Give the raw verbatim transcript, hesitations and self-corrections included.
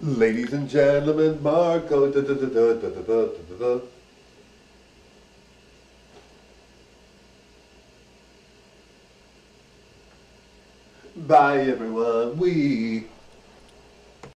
Ladies and gentlemen, Marco. Da, da, da, da, da, da, da, da, da. Bye everyone. We